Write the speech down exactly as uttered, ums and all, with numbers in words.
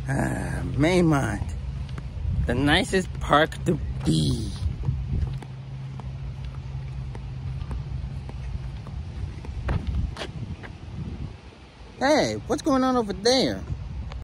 Ah, Maymont, the nicest park to be. Hey, what's going on over there?